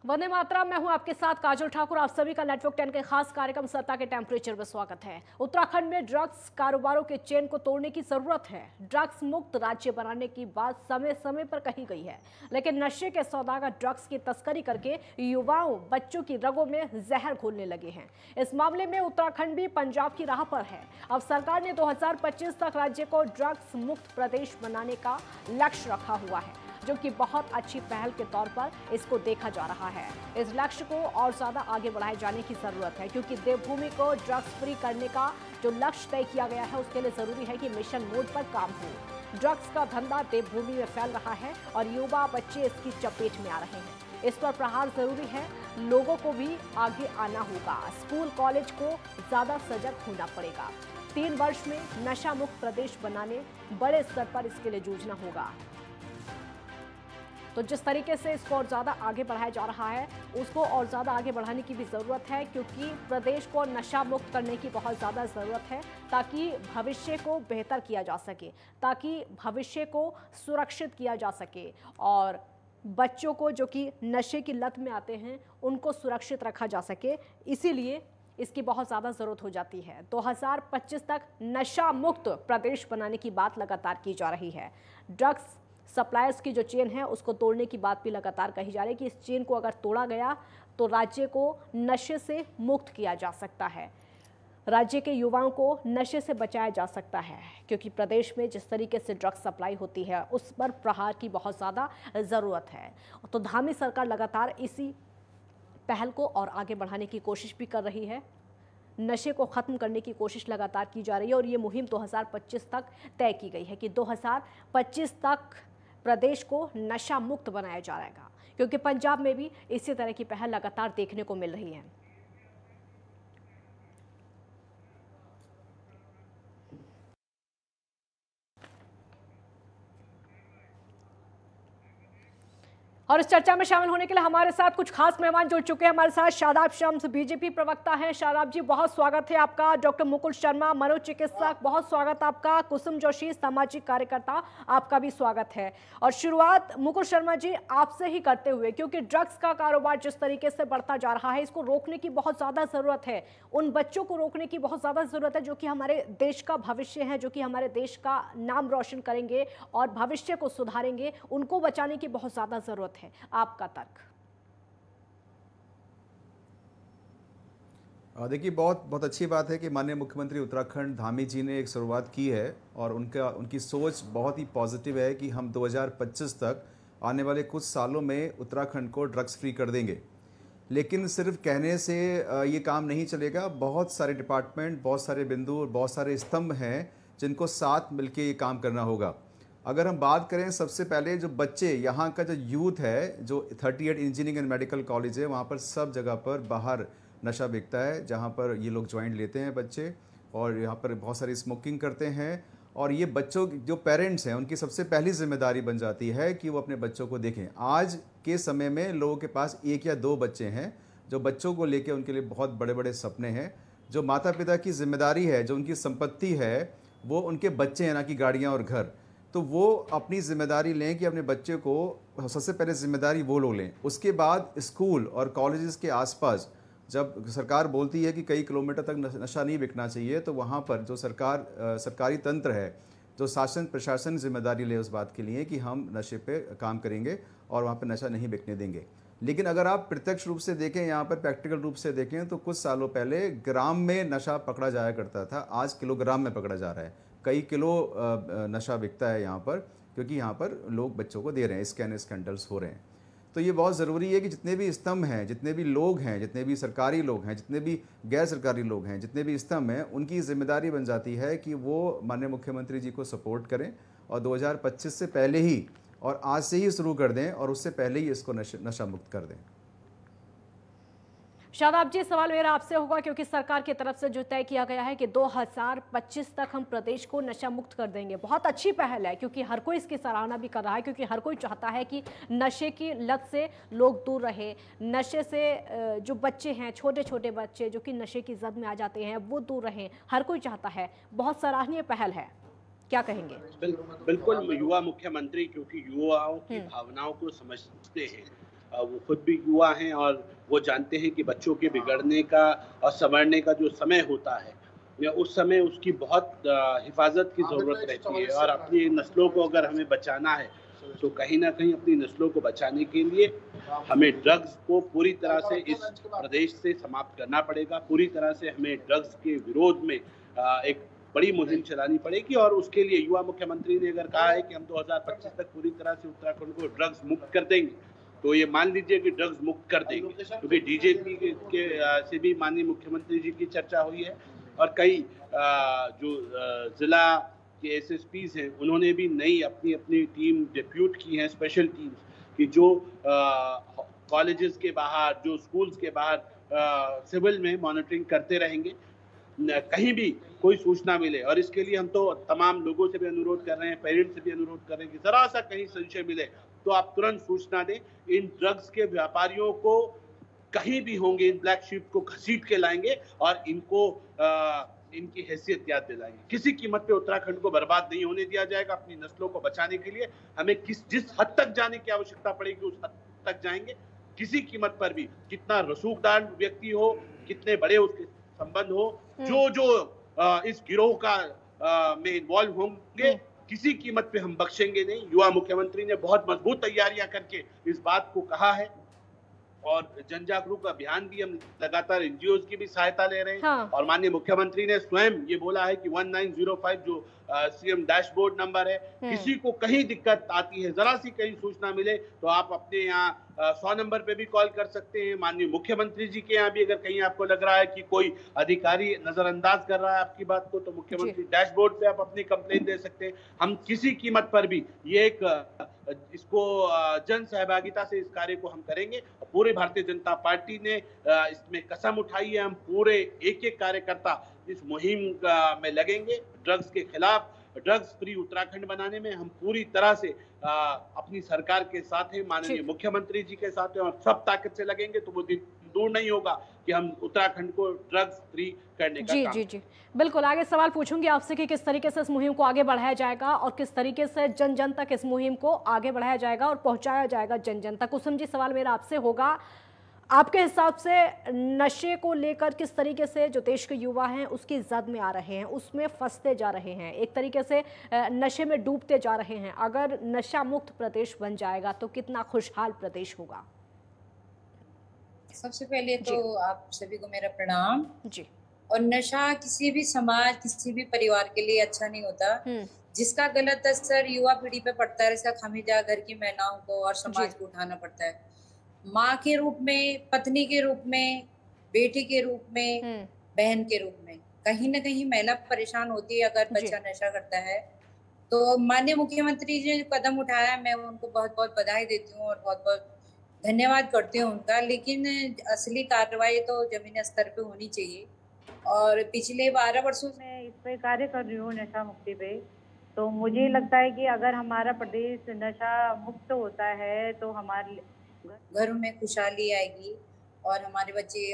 वंदे मातरम। मैं हूं आपके साथ काजल ठाकुर। आप सभी का नेटवर्क 10 के खास कार्यक्रम सत्ता के टेम्परेचर में स्वागत है। उत्तराखंड में ड्रग्स कारोबारों के चेन को तोड़ने की जरूरत है। ड्रग्स मुक्त राज्य बनाने की बात समय समय पर कही गई है, लेकिन नशे के सौदागर ड्रग्स की तस्करी करके युवाओं बच्चों की रगों में जहर घोलने लगे हैं। इस मामले में उत्तराखंड भी पंजाब की राह पर है। अब सरकार ने 2025 तक राज्य को ड्रग्स मुक्त प्रदेश बनाने का लक्ष्य रखा हुआ है, जो कि बहुत अच्छी पहल के तौर पर इसको देखा जा रहा है। इस लक्ष्य को और ज्यादा आगे बढ़ाए जाने की जरूरत है, क्योंकि देवभूमि को ड्रग्स फ्री करने का जो लक्ष्य तय किया गया है उसके लिए जरूरी है कि मिशन मोड पर काम हो। ड्रग्स का धंधा देवभूमि में फैल रहा है और युवा बच्चे इसकी चपेट में आ रहे हैं। इस पर प्रहार जरूरी है। लोगों को भी आगे आना होगा। स्कूल कॉलेज को ज्यादा सजग होना पड़ेगा। 3 वर्ष में नशा मुक्त प्रदेश बनाने बड़े स्तर पर इसके लिए जूझना होगा। तो जिस तरीके से इसको और ज़्यादा आगे बढ़ाया जा रहा है, उसको और ज़्यादा आगे बढ़ाने की भी ज़रूरत है, क्योंकि प्रदेश को नशा मुक्त करने की बहुत ज़्यादा ज़रूरत है, ताकि भविष्य को बेहतर किया जा सके, ताकि भविष्य को सुरक्षित किया जा सके और बच्चों को जो कि नशे की लत में आते हैं उनको सुरक्षित रखा जा सके। इसीलिए इसकी बहुत ज़्यादा ज़रूरत हो जाती है। 2025 तक नशा मुक्त प्रदेश बनाने की बात लगातार की जा रही है। ड्रग्स सप्लायर्स की जो चेन है उसको तोड़ने की बात भी लगातार कही जा रही है कि इस चेन को अगर तोड़ा गया तो राज्य को नशे से मुक्त किया जा सकता है, राज्य के युवाओं को नशे से बचाया जा सकता है, क्योंकि प्रदेश में जिस तरीके से ड्रग्स सप्लाई होती है उस पर प्रहार की बहुत ज़्यादा ज़रूरत है। तो धामी सरकार लगातार इसी पहल को और आगे बढ़ाने की कोशिश भी कर रही है। नशे को ख़त्म करने की कोशिश लगातार की जा रही है और ये मुहिम 2025 तक तय की गई है कि 2025 तक प्रदेश को नशा मुक्त बनाया जाएगा, क्योंकि पंजाब में भी इसी तरह की पहल लगातार देखने को मिल रही है। और इस चर्चा में शामिल होने के लिए हमारे साथ कुछ खास मेहमान जुड़ चुके हैं। हमारे साथ शादाब शम्स बीजेपी प्रवक्ता हैं। शादाब जी, बहुत स्वागत है आपका। डॉक्टर मुकुल शर्मा मनोचिकित्सक, बहुत स्वागत आपका। कुसुम जोशी सामाजिक कार्यकर्ता, आपका भी स्वागत है। और शुरुआत मुकुल शर्मा जी आपसे ही करते हुए, क्योंकि ड्रग्स का कारोबार जिस तरीके से बढ़ता जा रहा है इसको रोकने की बहुत ज़्यादा ज़रूरत है। उन बच्चों को रोकने की बहुत ज़्यादा ज़रूरत है जो कि हमारे देश का भविष्य है, जो कि हमारे देश का नाम रोशन करेंगे और भविष्य को सुधारेंगे। उनको बचाने की बहुत ज़्यादा ज़रूरत है। आपका तर्क? देखिए, बहुत अच्छी बात है कि माननीय मुख्यमंत्री उत्तराखंड धामी जी ने एक शुरुआत की है और उनकी सोच बहुत ही पॉजिटिव है कि हम 2025 तक आने वाले कुछ सालों में उत्तराखंड को ड्रग्स फ्री कर देंगे। लेकिन सिर्फ कहने से ये काम नहीं चलेगा। बहुत सारे डिपार्टमेंट, बहुत सारे बिंदु और बहुत सारे स्तंभ हैं जिनको साथ मिलकर ये काम करना होगा। अगर हम बात करें, सबसे पहले जो बच्चे, यहाँ का जो यूथ है, जो 38 इंजीनियरिंग एंड मेडिकल कॉलेज है, वहाँ पर सब जगह पर बाहर नशा बिकता है, जहाँ पर ये लोग ज्वाइंट लेते हैं बच्चे, और यहाँ पर बहुत सारी स्मोकिंग करते हैं। और ये बच्चों जो पेरेंट्स हैं उनकी सबसे पहली जिम्मेदारी बन जाती है कि वो अपने बच्चों को देखें। आज के समय में लोगों के पास 1 या 2 बच्चे हैं, जो बच्चों को लेकर उनके लिए बहुत बड़े बड़े सपने हैं। जो माता पिता की जिम्मेदारी है, जो उनकी संपत्ति है, वो उनके बच्चे हैं, ना कि गाड़ियाँ और घर। तो वो अपनी जिम्मेदारी लें कि अपने बच्चे को, सबसे पहले जिम्मेदारी वो लोग लें। उसके बाद स्कूल और कॉलेजेस के आसपास जब सरकार बोलती है कि कई किलोमीटर तक नशा नहीं बिकना चाहिए, तो वहाँ पर जो सरकारी तंत्र है, जो शासन प्रशासन जिम्मेदारी ले उस बात के लिए कि हम नशे पे काम करेंगे और वहाँ पर नशा नहीं बिकने देंगे। लेकिन अगर आप प्रत्यक्ष रूप से देखें, यहाँ पर प्रैक्टिकल रूप से देखें, तो कुछ सालों पहले ग्राम में नशा पकड़ा जाया करता था, आज किलोग्राम में पकड़ा जा रहा है। कई किलो नशा बिकता है यहाँ पर, क्योंकि यहाँ पर लोग बच्चों को दे रहे हैं, स्कैंडल्स हो रहे हैं। तो ये बहुत ज़रूरी है कि जितने भी स्तंभ हैं, जितने भी लोग हैं, जितने भी सरकारी लोग हैं, जितने भी गैर सरकारी लोग हैं, जितने भी स्तंभ हैं, उनकी जिम्मेदारी बन जाती है कि वो माननीय मुख्यमंत्री जी को सपोर्ट करें और 2025 से पहले ही और आज से ही शुरू कर दें और उससे पहले ही इसको नशा मुक्त कर दें। शादाब जी, सवाल मेरा आपसे होगा, क्योंकि सरकार की तरफ से जो तय किया गया है कि 2025 तक हम प्रदेश को नशा मुक्त कर देंगे, बहुत अच्छी पहल है, क्योंकि हर कोई इसकी सराहना भी कर रहा है, क्योंकि हर कोई चाहता है कि नशे की लत से लोग दूर रहे, नशे से जो बच्चे हैं, छोटे छोटे बच्चे जो कि नशे की जद में आ जाते हैं, वो दूर रहें, हर कोई चाहता है। बहुत सराहनीय पहल है, क्या कहेंगे? बिल्कुल, युवा मुख्यमंत्री क्योंकि युवाओं की भावनाओं को समझते हैं वो खुद भी युवा हैं और वो जानते हैं कि बच्चों के बिगड़ने का और संवरने का जो समय होता है, उस समय उसकी बहुत हिफाजत की ज़रूरत रहती है। और अपनी नस्लों को अगर हमें बचाना है तो कहीं ना कहीं अपनी नस्लों को बचाने के लिए हमें ड्रग्स को पूरी तरह से इस प्रदेश से समाप्त करना पड़ेगा। पूरी तरह से हमें ड्रग्स के विरोध में एक बड़ी मुहिम चलानी पड़ेगी। और उसके लिए युवा मुख्यमंत्री ने अगर कहा है कि हम 2025 तक पूरी तरह से उत्तराखंड को ड्रग्स मुक्त कर देंगे, तो ये मान लीजिए कि ड्रग्स मुक्त कर देंगे, क्योंकि डीजेपी के से भी माननीय मुख्यमंत्री जी की चर्चा हुई है और कई जो जिला के एसएसपीज हैं उन्होंने भी नई अपनी अपनी टीम डिप्यूट की है, स्पेशल टीम्स कि जो कॉलेजेस के बाहर, जो स्कूल्स के बाहर सिविल में मॉनिटरिंग करते रहेंगे, कहीं भी कोई सूचना मिले। और इसके लिए हम तो तमाम लोगों से भी अनुरोध कर रहे हैं, पेरेंट्स से भी अनुरोध कर रहे हैं कि जरा सा कहीं संशय मिले तो आप तुरंत सूचना दें। इन ड्रग्स के व्यापारियों को कहीं भी होंगे, इन ब्लैक शीप को घसीट के लाएंगे और इनको इनकी हैसियत याद दिलाएंगे। किसी कीमत पे उत्तराखंड को बर्बाद नहीं होने दिया जाएगा। अपनी नस्लों को बचाने के लिए हमें जिस हद तक जाने की आवश्यकता पड़ेगी उस हद तक जाएंगे, किसी कीमत पर भी। कितना रसूखदार व्यक्ति हो, कितने बड़े उसके संबंध हो, जो इस गिरोह का में इन्वॉल्व होंगे, किसी कीमत पे हम बख्शेंगे नहीं। युवा मुख्यमंत्री ने बहुत मजबूत तैयारियां करके इस बात को कहा है और जन जागरूक अभियान भी हम लगातार एनजीओज की भी सहायता ले रहे हैं। हाँ। और माननीय मुख्यमंत्री ने स्वयं ये बोला है कि 1905 जो सीएम डैशबोर्ड नंबर है, किसी को कहीं दिक्कत आती है, जरा सी कहीं सूचना मिले तो आप अपने यहाँ 100 नंबर पे भी कॉल कर सकते हैं। माननीय मुख्यमंत्री जी के यहाँ भी अगर कहीं आपको लग रहा है कि कोई अधिकारी नजरअंदाज कर रहा है आपकी बात को, तो मुख्यमंत्री डैशबोर्ड पे आप अपनी कंप्लेंट दे सकते हैं। हम किसी कीमत पर भी ये इसको जन सहभागिता से इस कार्य को हम करेंगे। पूरे भारतीय जनता पार्टी ने इसमें कसम उठाई है। हम पूरे एक एक कार्यकर्ता इस मुहिम में लगेंगे। ड्रग्स के खिलाफ, ड्रग्स फ्री उत्तराखंड बनाने में हम पूरी तरह से अपनी सरकार के साथ हैं, माननीय मुख्यमंत्री जी के साथ हैं और सब ताकत से लगेंगे। तो वो दिन दूर नहीं होगा कि हम उत्तराखंड को ड्रग्स फ्री करने का काम। जी बिल्कुल। आगे सवाल पूछूंगी आपसे कि किस तरीके से इस मुहिम को आगे बढ़ाया जाएगा और किस तरीके से जन जन तक इस मुहिम को आगे बढ़ाया जाएगा और पहुंचाया जाएगा जन जन तक। कुसुम जी, सवाल मेरा आपसे होगा, आपके हिसाब से नशे को लेकर किस तरीके से जो देश के युवा हैं उसकी जद में आ रहे हैं, उसमें फंसते जा रहे हैं, एक तरीके से नशे में डूबते जा रहे हैं। अगर नशा मुक्त प्रदेश बन जाएगा तो कितना खुशहाल प्रदेश होगा? सबसे पहले तो आप सभी को मेरा प्रणाम जी। और नशा किसी भी समाज, किसी भी परिवार के लिए अच्छा नहीं होता। जिसका गलत असर युवा पीढ़ी पे पड़ता है, इसका खामियाजा घर की महिलाओं को और समाज को उठाना पड़ता है। माँ के रूप में, पत्नी के रूप में, बेटी के रूप में, बहन के रूप में, कहीं ना कहीं महिला परेशान होती है अगर बच्चा नशा करता है। तो माननीय मुख्यमंत्री जी ने कदम उठाया, मैं उनको बहुत बहुत बधाई देती हूँ और बहुत बहुत धन्यवाद करती हूँ उनका। लेकिन असली कार्रवाई तो जमीनी स्तर पे होनी चाहिए। और पिछले 12 वर्षों से इस पे कार्य कर रही हूँ, नशा मुक्ति पे। तो मुझे लगता है कि अगर हमारा प्रदेश नशा मुक्त होता है तो हमारे घरों में खुशहाली आएगी और हमारे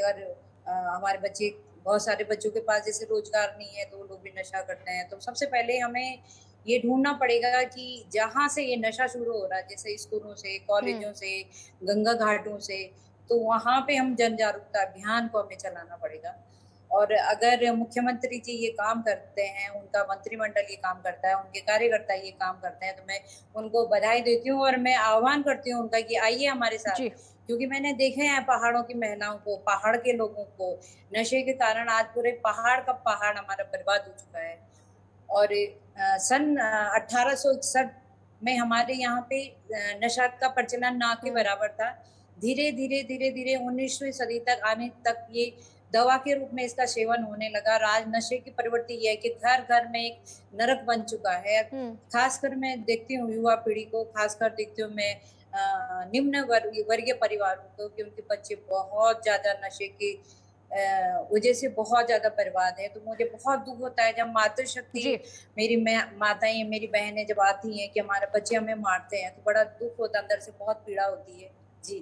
बच्चे बहुत सारे बच्चों के पास जैसे रोजगार नहीं है तो वो लोग भी नशा करते हैं। तो सबसे पहले हमें ये ढूंढना पड़ेगा कि जहाँ से ये नशा शुरू हो रहा है, जैसे स्कूलों से, कॉलेजों से, गंगा घाटों से, तो वहाँ पे हम जन जागरूकता अभियान को हमें चलाना पड़ेगा। और अगर मुख्यमंत्री जी ये काम करते हैं, उनका मंत्रिमंडल ये काम करता है, उनके कार्यकर्ता ये काम करते हैं, तो मैं उनको बधाई देती हूँ और मैं आह्वान करती हूँ उनका कि आइए हमारे साथ। क्योंकि मैंने देखे हैं पहाड़ों की महिलाओं को, पहाड़ के लोगों को, नशे के कारण आज पूरे पहाड़ का पहाड़ हमारा बर्बाद हो चुका है। और सन 1861 में हमारे यहाँ पे नशा का प्रचलन ना के बराबर था। धीरे धीरे 19वीं सदी तक आने तक ये दवा के रूप में इसका सेवन होने लगा। आज नशे की प्रवृत्ति यह है कि घर घर में एक नरक बन चुका है। खासकर मैं देखती हूँ युवा पीढ़ी को, खासकर देखती हूँ मैं निम्न वर्गीय परिवारों को कि उनके बच्चे बहुत ज्यादा नशे की वजह से बहुत ज्यादा बर्बाद है। तो मुझे बहुत दुख होता है जब मातृशक्ति, मेरी माताएं, मेरी बहनें जब आती हैं कि हमारे बच्चे हमें मारते हैं, तो बड़ा दुख होता है, अंदर से बहुत पीड़ा होती है। जी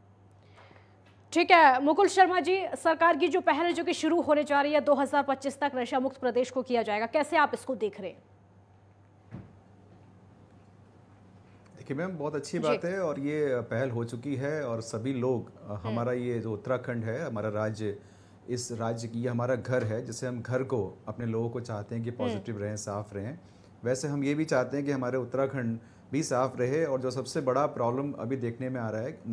ठीक है मुकुल शर्मा जी, सरकार की जो पहल जो कि शुरू होने जा रही है 2025 तक नशा मुक्त प्रदेश को किया जाएगा, कैसे आप इसको देख रहे हैं? देखिए मैम, बहुत अच्छी बात है और ये पहल हो चुकी है और सभी लोग हमारा ये जो उत्तराखंड है, हमारा राज्य, इस राज्य की ये हमारा घर है, जिसे हम घर को अपने लोगों को चाहते हैं कि पॉजिटिव रहें, साफ रहें। वैसे हम ये भी चाहते हैं कि हमारे उत्तराखंड भी साफ रहे। और जो सबसे बड़ा प्रॉब्लम अभी देखने में आ रहा है,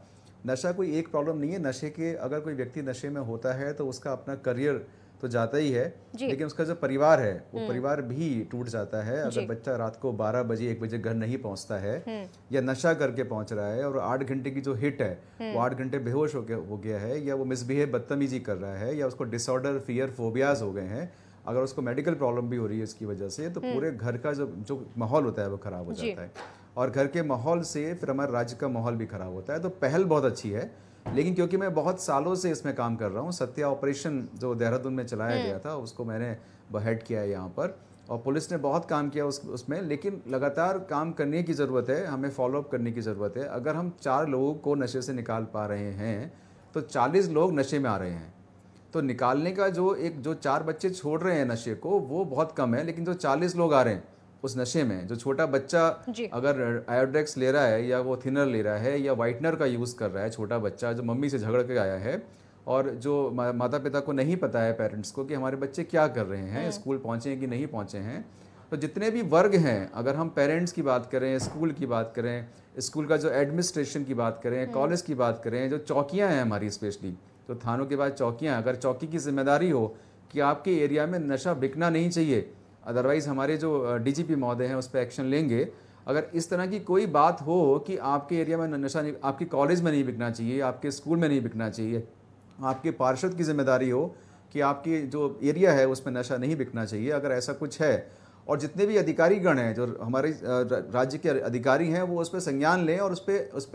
नशा कोई एक प्रॉब्लम नहीं है। नशे के अगर कोई व्यक्ति नशे में होता है तो उसका अपना करियर तो जाता ही है, लेकिन उसका जो परिवार है वो परिवार भी टूट जाता है। अगर बच्चा रात को 12 बजे 1 बजे घर नहीं पहुंचता है या नशा करके पहुंच रहा है और 8 घंटे की जो हिट है वो 8 घंटे बेहोश हो गया है, या वो मिसबिहेव बदतमीजी कर रहा है, या उसको डिसऑर्डर, फियर, फोबियाज हो गए हैं, अगर उसको मेडिकल प्रॉब्लम भी हो रही है इसकी वजह से, तो पूरे घर का जो माहौल होता है वो खराब हो जाता है। और घर के माहौल से फिर हमारे राज्य का माहौल भी खराब होता है। तो पहल बहुत अच्छी है, लेकिन क्योंकि मैं बहुत सालों से इसमें काम कर रहा हूँ, सत्या ऑपरेशन जो देहरादून में चलाया गया था उसको मैंने हेड किया है यहाँ पर, और पुलिस ने बहुत काम किया उसमें, लेकिन लगातार काम करने की ज़रूरत है, हमें फॉलोअप करने की ज़रूरत है। अगर हम 4 लोगों को नशे से निकाल पा रहे हैं तो 40 लोग नशे में आ रहे हैं। तो निकालने का जो 4 बच्चे छोड़ रहे हैं नशे को वो बहुत कम है, लेकिन जो 40 लोग आ रहे हैं उस नशे में, जो छोटा बच्चा अगर आयोडेक्स ले रहा है या वो थिनर ले रहा है या वाइटनर का यूज़ कर रहा है, छोटा बच्चा जो मम्मी से झगड़ के आया है और जो माता पिता को नहीं पता है, पेरेंट्स को, कि हमारे बच्चे क्या कर रहे हैं, स्कूल पहुँचे हैं कि नहीं पहुँचे हैं। तो जितने भी वर्ग हैं, अगर हम पेरेंट्स की बात करें, स्कूल की बात करें, स्कूल का जो एडमिनिस्ट्रेशन की बात करें, कॉलेज की बात करें, जो चौकियाँ हैं हमारी, स्पेशली जो थानों के बाद चौकियाँ, अगर चौकी की जिम्मेदारी हो कि आपके एरिया में नशा बिकना नहीं चाहिए, अदरवाइज़ हमारे जो डीजीपी महोदय हैं उस पर एक्शन लेंगे। अगर इस तरह की कोई बात हो कि आपके एरिया में नशा नहीं, आपके कॉलेज में नहीं बिकना चाहिए, आपके स्कूल में नहीं बिकना चाहिए, आपके पार्षद की जिम्मेदारी हो कि आपकी जो एरिया है उसमें नशा नहीं बिकना चाहिए, अगर ऐसा कुछ है, और जितने भी अधिकारीगण हैं जो हमारे राज्य के अधिकारी हैं वो उस पर संज्ञान लें और उस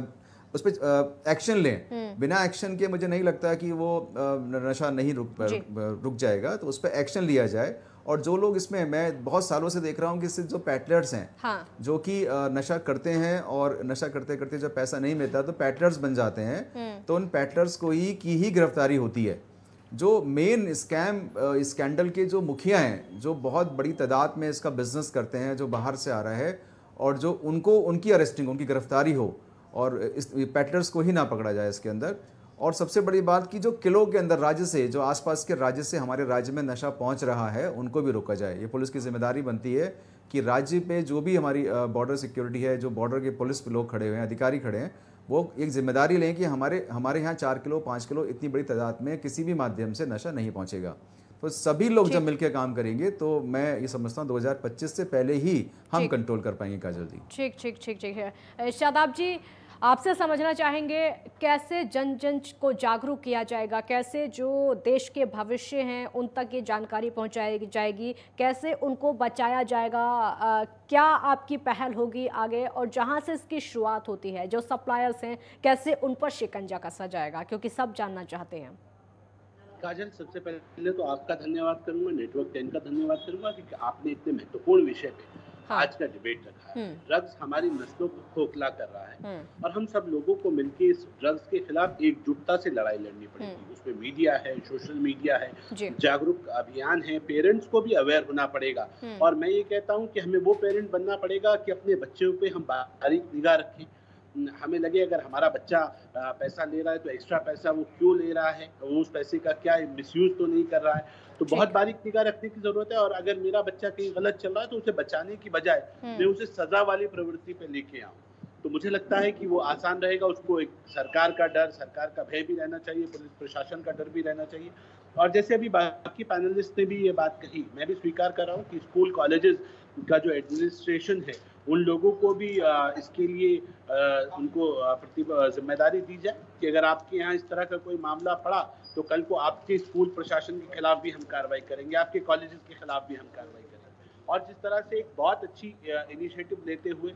पर एक्शन लें। बिना एक्शन के मुझे नहीं लगता कि वो नशा नहीं रुक जाएगा, तो उस पर एक्शन लिया जाए। और जो लोग इसमें, मैं बहुत सालों से देख रहा हूँ कि इससे जो पैटलर्स हैं, जो कि नशा करते हैं और नशा करते करते जब पैसा नहीं मिलता तो पैटलर्स बन जाते हैं, तो उन पैटलर्स को ही गिरफ्तारी होती है। जो मेन स्कैंडल के जो मुखिया हैं, जो बहुत बड़ी तादाद में इसका बिजनेस करते हैं, जो बाहर से आ रहा है, और जो उनकी अरेस्टिंग, उनकी गिरफ्तारी हो और इस पैटलर्स को ही ना पकड़ा जाए इसके अंदर। और सबसे बड़ी बात कि जो किलों के अंदर राज्य से, जो आसपास के राज्य से हमारे राज्य में नशा पहुंच रहा है, उनको भी रोका जाए। ये पुलिस की जिम्मेदारी बनती है कि राज्य पे जो भी हमारी बॉर्डर सिक्योरिटी है, जो बॉर्डर के पुलिस लोग खड़े हुए हैं, अधिकारी खड़े हैं, वो एक जिम्मेदारी लें कि हमारे यहाँ 4 किलो 5 किलो इतनी बड़ी तादाद में किसी भी माध्यम से नशा नहीं पहुँचेगा। तो सभी लोग जब मिलकर काम करेंगे तो मैं ये समझता हूँ 2025 से पहले ही हम कंट्रोल कर पाएंगे। काजल जी, ठीक है। शादाब जी, आपसे समझना चाहेंगे कैसे जन जन को जागरूक किया जाएगा, कैसे जो देश के भविष्य हैं उन तक ये जानकारी पहुंचाई जाएगी, कैसे उनको बचाया जाएगा, क्या आपकी पहल होगी आगे, और जहां से इसकी शुरुआत होती है जो सप्लायर्स हैं कैसे उन पर शिकंजा कसा जाएगा, क्योंकि सब जानना चाहते हैं। काजल, सबसे पहले तो आपका धन्यवाद करूंगा, नेटवर्क 10 का धन्यवाद करूंगा कि आपने इतने महत्वपूर्ण विषय पे आज का डिबेट रखा है। ड्रग्स हमारी नस्लों को खोखला कर रहा है और हम सब लोगों को मिलकर इस ड्रग्स के खिलाफ एकजुटता से लड़ाई लड़नी पड़ेगी। उसमें मीडिया है, सोशल मीडिया है, जागरूक अभियान है, पेरेंट्स को भी अवेयर होना पड़ेगा। और मैं ये कहता हूँ कि हमें वो पेरेंट बनना पड़ेगा कि अपने बच्चों पे हम बारीक निगाह रखें। हमें लगे अगर हमारा बच्चा पैसा ले रहा है तो एक्स्ट्रा पैसा वो क्यों ले रहा है, वो उस पैसे का क्या मिसयूज तो नहीं कर रहा है। तो बहुत बारीक निगाह रखने की जरूरत है। और अगर मेरा बच्चा कहीं गलत चल रहा है तो उसे बचाने की बजाय मैं उसे सजा वाली प्रवृत्ति पे लेके आऊँ, तो मुझे लगता है कि वो आसान रहेगा। उसको एक सरकार का डर, सरकार का भय भी रहना चाहिए, पुलिस प्रशासन का डर भी रहना चाहिए। और जैसे अभी बाकी पैनलिस्ट ने भी ये बात कही, मैं भी स्वीकार कर रहा हूँ कि स्कूल कॉलेजेस का जो एडमिनिस्ट्रेशन है उन लोगों को भी इसके लिए उनको जिम्मेदारी दी जाए कि अगर आपके यहाँ इस तरह का कोई मामला पड़ा तो कल को आपके स्कूल प्रशासन के खिलाफ भी हम कार्रवाई करेंगे, आपके कॉलेजेस के खिलाफ भी हम कार्रवाई करेंगे। और जिस तरह से एक बहुत अच्छी इनिशिएटिव लेते हुए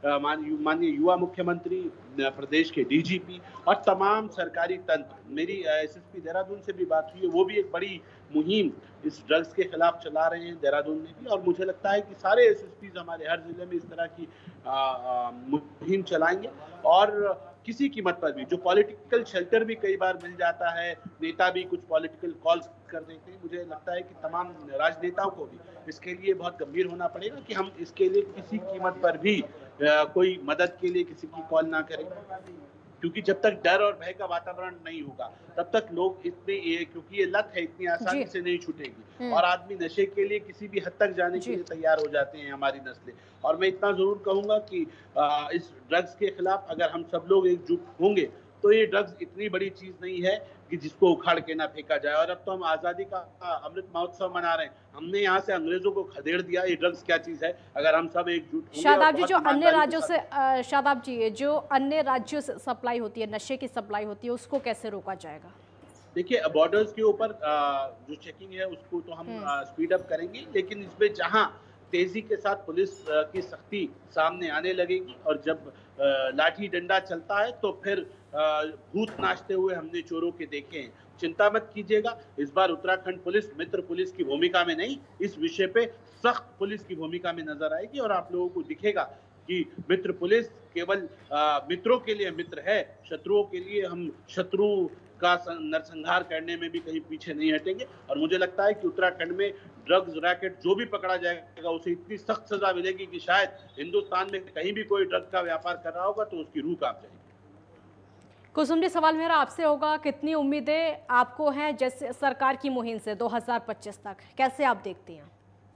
माननीय युवा मुख्यमंत्री, प्रदेश के डीजीपी और तमाम सरकारी तंत्र, मेरी एसएसपी देहरादून से भी बात हुई है, वो भी एक बड़ी मुहिम इस ड्रग्स के खिलाफ चला रहे हैं देहरादून में भी। और मुझे लगता है कि सारे एसएसपीज हमारे हर जिले में इस तरह की मुहिम चलाएंगे। और किसी कीमत पर भी। जो पॉलिटिकल शेल्टर भी कई बार मिल जाता है, नेता भी कुछ पॉलिटिकल कॉल्स कर देते हैं, मुझे लगता है कि तमाम राजनेताओं को भी इसके लिए बहुत गंभीर होना पड़ेगा कि हम इसके लिए किसी कीमत पर भी कोई मदद के लिए किसी की कॉल ना करें, क्योंकि जब तक डर और भय का वातावरण नहीं होगा तब तक लोग क्योंकि ये लत है इतनी आसानी से नहीं छूटेगी और आदमी नशे के लिए किसी भी हद तक जाने के लिए तैयार हो जाते हैं हमारी नस्लें। और मैं इतना जरूर कहूंगा कि इस ड्रग्स के खिलाफ अगर हम सब लोग एकजुट होंगे तो ये ड्रग्स इतनी बड़ी चीज नहीं है कि जिसको उखाड़ के ना फेंका जाए। और अब तो हम आजादी का अमृत महोत्सव मना रहे हैं, हमने यहाँ से अंग्रेजों को खदेड़ दिया। ये ड्रग्स क्या चीज है अगर हम सब एकजुट होंगे। शादाब जी, जो अन्य राज्यों से शादाब जी, जो अन्य राज्यों से सप्लाई होती है, नशे की सप्लाई होती है, उसको कैसे रोका जाएगा? देखिए, बॉर्डर्स के ऊपर जो चेकिंग है उसको तो हम स्पीड अप करेंगे, लेकिन इसमें जहां तेजी के साथ पुलिस की सख्ती सामने आने लगेगी और जब लाठी डंडा चलता है तो फिर भूत नाचते हुए हमने चोरों के देखे हैं। चिंता मत कीजिएगा, इस बार उत्तराखंड पुलिस मित्र पुलिस की भूमिका में नहीं, इस विषय पे सख्त पुलिस की भूमिका में नजर आएगी और आप लोगों को दिखेगा कि मित्र पुलिस केवल मित्रों के लिए मित्र है, शत्रुओं के लिए हम शत्रु का नरसंहार करने में भी कहीं पीछे नहीं हटेंगे। और मुझे लगता है कि उत्तराखंड में ड्रग्स रैकेट जो भी पकड़ा जाएगा उसे इतनी सख्त सजा मिलेगी कि शायद हिंदुस्तान में कहीं भी कोई ड्रग्स का व्यापार कर रहा होगा तो उसकी रूह कांप जाएगी। कुसुम जी, सवाल मेरा आपसे होगा, कितनी उम्मीदें आपको हैं जैसे सरकार की मुहिम से 2025 तक, कैसे आप देखती हैं?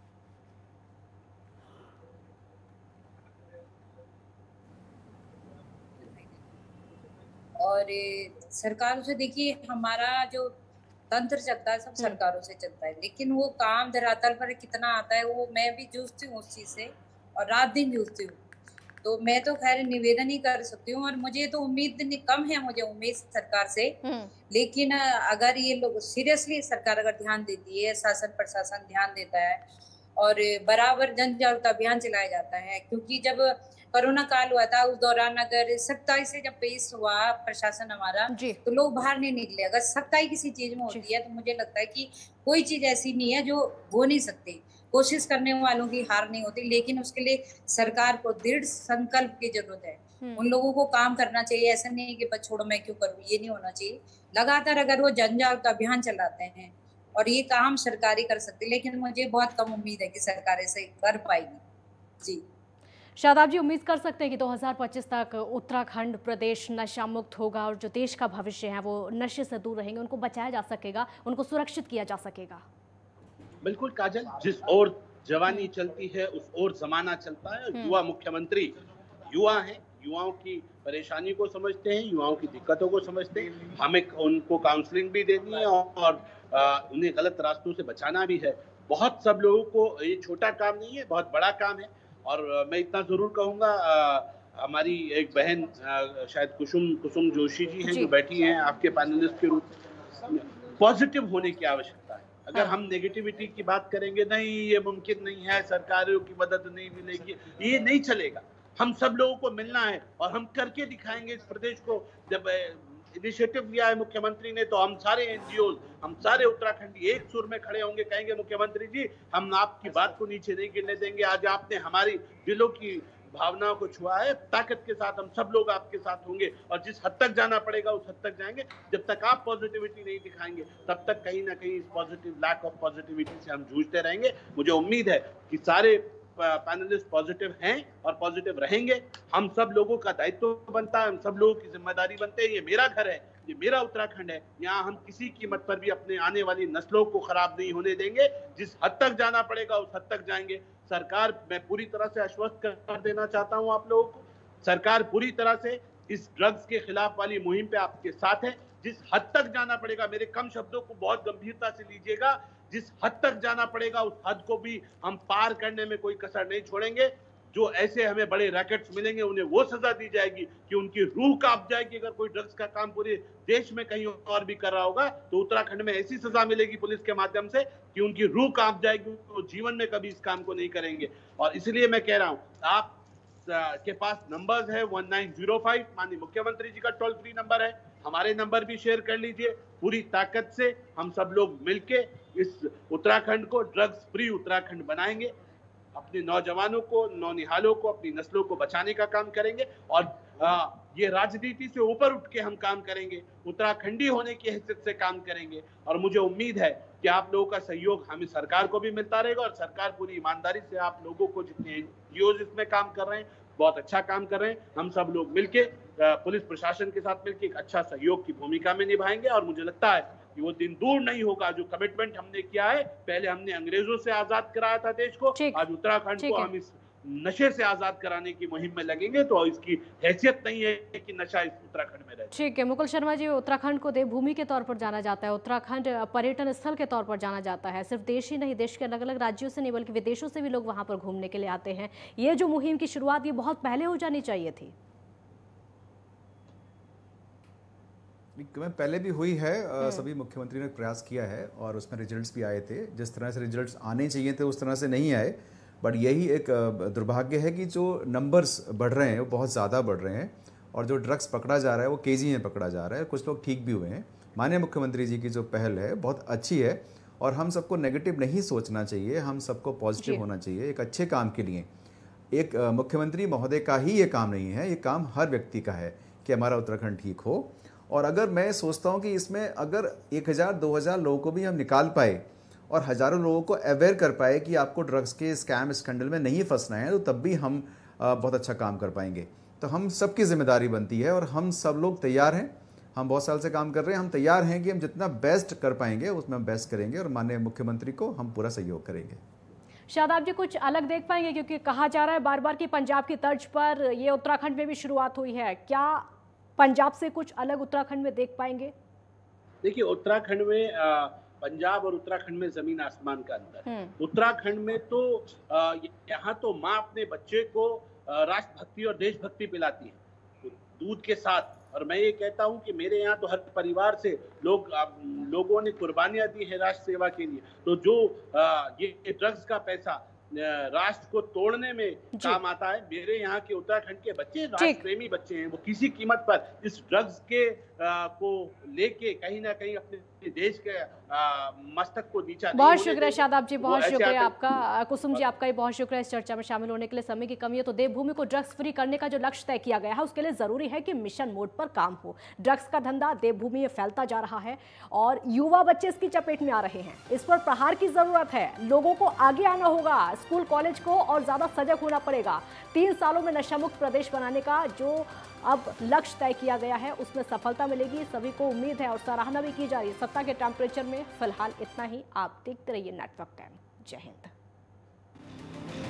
और सरकारों से देखिए, हमारा जो तंत्र चलता है सब सरकारों से चलता है, लेकिन वो काम धरातल पर कितना आता है वो मैं भी जूझती हूँ उस चीज से और रात दिन जूझती हूँ। तो मैं तो खैर निवेदन ही कर सकती हूँ और मुझे तो उम्मीद कम है, मुझे उम्मीद सरकार से। लेकिन अगर ये लोग सीरियसली सरकार अगर ध्यान देती है, शासन प्रशासन ध्यान देता है और बराबर जन जागरूकता अभियान चलाया जाता है, क्योंकि जब कोरोना काल हुआ था उस दौरान अगर सख्ताई से जब पेश हुआ प्रशासन हमारा तो लोग बाहर नहीं निकले। अगर सख्ताई किसी चीज में होती है तो मुझे लगता है कि कोई चीज ऐसी नहीं है जो हो नहीं सकती। कोशिश करने वालों की हार नहीं होती, लेकिन उसके लिए सरकार को दृढ़ संकल्प की जरूरत है। उन लोगों को काम करना चाहिए, ऐसा नहीं है कि बस छोड़ो मैं क्यों करूँ, ये नहीं होना चाहिए। लगातार अगर वो जन जागरूकता अभियान चलाते हैं और ये काम सरकारी कर सकती है, लेकिन मुझे बहुत कम उम्मीद है कि सरकार ऐसे कर पाएगी। जी शादाब जी, उम्मीद कर सकते हैं कि 2025 तक उत्तराखंड प्रदेश नशा मुक्त होगा और जो देश का भविष्य है वो नशे से दूर रहेंगे, उनको बचाया जा सकेगा, उनको सुरक्षित किया जा सकेगा। बिल्कुल काजल, जिस ओर जवानी चलती है उस ओर जमाना चलता है। युवा मुख्यमंत्री युवा हैं, युवाओं की परेशानी को समझते हैं, युवाओं की दिक्कतों को समझते हैं। हमें उनको काउंसलिंग भी देनी है और उन्हें गलत रास्तों से बचाना भी है। बहुत सब लोगों को ये छोटा काम नहीं है, बहुत बड़ा काम है। और मैं इतना जरूर कहूंगा, हमारी एक बहन शायद कुसुम जोशी जी हैं जो बैठी हैं आपके पैनलिस्ट के रूप में, पॉजिटिव होने की आवश्यकता है। अगर हम नेगेटिविटी की बात करेंगे, नहीं ये मुमकिन नहीं है, सरकारों की मदद नहीं मिलेगी, ये नहीं चलेगा। हम सब लोगों को मिलना है और हम करके दिखाएंगे इस प्रदेश को। जब इनिशिएटिव लिया है मुख्यमंत्री ने तो हम सारे एनजीओ, हम सारे उत्तराखंडी एक सुर में खड़े होंगे, कहेंगे मुख्यमंत्री जी हम आपकी बात को नीचे नहीं गिरने देंगे। आज आपने हमारी दिलों की भावनाओं को छुआ है, ताकत के साथ हम सब लोग आपके साथ होंगे और जिस हद तक जाना पड़ेगा उस हद तक जाएंगे। जब तक आप पॉजिटिविटी नहीं दिखाएंगे तब तक कहीं ना कहीं इस पॉजिटिव लैक ऑफ पॉजिटिविटी से हम जूझते रहेंगे। मुझे उम्मीद है कि सारे पैनलिस्ट पॉजिटिव हैं और पॉजिटिव रहेंगे। हम सब लोगों का दायित्व बनता है, हम सब लोगों की जिम्मेदारी बनते हैं। ये मेरा घर है, ये मेरा उत्तराखंड है, यहाँ हम किसी कीमत पर भी अपने आने वाली नस्लों को खराब नहीं होने देंगे। जिस हद तक जाना पड़ेगा उस हद तक जाएंगे। सरकार, मैं पूरी तरह से आश्वस्त कर देना चाहता हूँ आप लोगों को, सरकार पूरी तरह से इस ड्रग्स के खिलाफ वाली मुहिम पे आपके साथ है। जिस हद तक जाना पड़ेगा, मेरे कम शब्दों को बहुत गंभीरता से लीजिएगा, जिस हद तक जाना पड़ेगा उस हद को भी हम पार करने में कोई कसर नहीं छोड़ेंगे। जो ऐसे हमें बड़े रैकेट्स मिलेंगे उन्हें वो सजा दी जाएगी कि उनकी रूह कांप जाएगी। अगर कोई ड्रग्स का काम पूरे देश में कहीं और भी कर रहा होगा तो उत्तराखंड में ऐसी सजा मिलेगी पुलिस के माध्यम से कि उनकी रूह कांप जाएगी, वो जीवन में कभी इस काम को नहीं करेंगे। और इसलिए मैं कह रहा हूँ, आप के पास नंबर्स है 1905, माननीय मुख्यमंत्री जी का टोल फ्री नंबर है, हमारे नंबर भी शेयर कर लीजिए। पूरी ताकत से हम सब लोग मिलके इस उत्तराखंड को ड्रग्स फ्री उत्तराखंड बनाएंगे। अपने नौजवानों को, नौनिहालों को, अपनी नस्लों को बचाने का काम करेंगे और ये राजनीति से ऊपर उठ के हम काम करेंगे, उत्तराखंडी होने की हैसियत से काम करेंगे। और मुझे उम्मीद है कि आप लोगों का सहयोग हमें सरकार को भी मिलता रहेगा और सरकार पूरी ईमानदारी से आप लोगों को, जितने एनजीओ इसमें काम कर रहे हैं, बहुत अच्छा काम कर रहे हैं, हम सब लोग मिलके पुलिस प्रशासन के साथ मिलकर एक अच्छा सहयोग की भूमिका में निभाएंगे। और मुझे लगता है कि वो दिन दूर नहीं होगा जो कमिटमेंट हमने किया है। पहले हमने अंग्रेजों से आजाद कराया था देश को, आज उत्तराखंड को हम इस नशे से आजाद कराने की मुहिम में लगेंगे। तो इसकी हैसियत नहीं है कि नशा इस उत्तराखंड में रहे। ठीक है मुकुल शर्मा जी, उत्तराखंड को देवभूमि के तौर पर जाना जाता है, उत्तराखंड पर्यटन स्थल के तौर पर जाना जाता है। सिर्फ देश ही नहीं, देश के अलग अलग राज्यों से नहीं बल्कि विदेशों से भी लोग वहां पर घूमने के लिए आते हैं। ये जो मुहिम की शुरुआत ये बहुत पहले हो जानी चाहिए थी। पहले भी हुई है, सभी मुख्यमंत्री ने प्रयास किया है और उसमें रिजल्ट्स भी आए थे। जिस तरह से रिजल्ट्स आने चाहिए थे उस तरह से नहीं आए। बट यही एक दुर्भाग्य है कि जो नंबर्स बढ़ रहे हैं वो बहुत ज़्यादा बढ़ रहे हैं और जो ड्रग्स पकड़ा जा रहा है वो केजी में पकड़ा जा रहा है। कुछ लोग ठीक भी हुए हैं। माननीय मुख्यमंत्री जी की जो पहल है बहुत अच्छी है और हम सबको नेगेटिव नहीं सोचना चाहिए, हम सबको पॉजिटिव होना चाहिए एक अच्छे काम के लिए। एक मुख्यमंत्री महोदय का ही ये काम नहीं है, ये काम हर व्यक्ति का है कि हमारा उत्तराखंड ठीक हो। और अगर मैं सोचता हूँ कि इसमें अगर 1000-2000 लोगों को भी हम निकाल पाए और हज़ारों लोगों को अवेयर कर पाए कि आपको ड्रग्स के स्कैम स्कैंडल में नहीं फंसना है, तो तब भी हम बहुत अच्छा काम कर पाएंगे। तो हम सबकी जिम्मेदारी बनती है और हम सब लोग तैयार हैं। हम बहुत साल से काम कर रहे हैं, हम तैयार हैं कि हम जितना बेस्ट कर पाएंगे उसमें हम बेस्ट करेंगे और माननीय मुख्यमंत्री को हम पूरा सहयोग करेंगे। शादाब जी, कुछ अलग देख पाएंगे क्योंकि कहा जा रहा है बार बार कि पंजाब की तर्ज पर ये उत्तराखंड में भी शुरुआत हुई है, क्या पंजाब से कुछ अलग उत्तराखंड में देख पाएंगे? देखिए, उत्तराखंड में पंजाब और उत्तराखंड में जमीन आसमान का अंतर है। उत्तराखंड में तो यहाँ तो माँ अपने बच्चे को राष्ट्रभक्ति और देशभक्ति पिलाती है दूध के साथ। और मैं ये कहता हूँ कि मेरे यहाँ तो हर परिवार से लोगों ने कुर्बानियां दी है राष्ट्र सेवा के लिए। तो जो ये ड्रग्स का पैसा राष्ट्र को तोड़ने में काम आता है, मेरे यहाँ के उत्तराखंड के बच्चे राष्ट्र प्रेमी बच्चे हैं। वो किसी कीमत पर इस ड्रग्स के को लेके कहीं ना कहीं अपने देश के मस्तक को नीचा। बहुत शुक्रिया शादाब जी, बहुत शुक्रिया आपका। कुसुम जी, आपका भी बहुत शुक्रिया इस चर्चा में शामिल होने के लिए। समय की कमी है तो देवभूमि को ड्रग्स फ्री करने का जो लक्ष्य तय किया गया है उसके लिए जरूरी है कि मिशन मोड पर काम हो। ड्रग्स का धंधा देवभूमि में फैलता जा रहा है और युवा बच्चे इसकी चपेट में आ रहे हैं। इस पर प्रहार की जरूरत है। लोगों को आगे आना होगा, स्कूल कॉलेज को और ज्यादा सजग होना पड़ेगा। 3 सालों में नशा मुक्त प्रदेश बनाने का जो अब लक्ष्य तय किया गया है उसमें सफलता मिलेगी, सभी को उम्मीद है और सराहना भी की जा रही है। सत्ता के टेम्परेचर में फिलहाल इतना ही। आप देखते रहिए नेटवर्क टाइम। जय हिंद।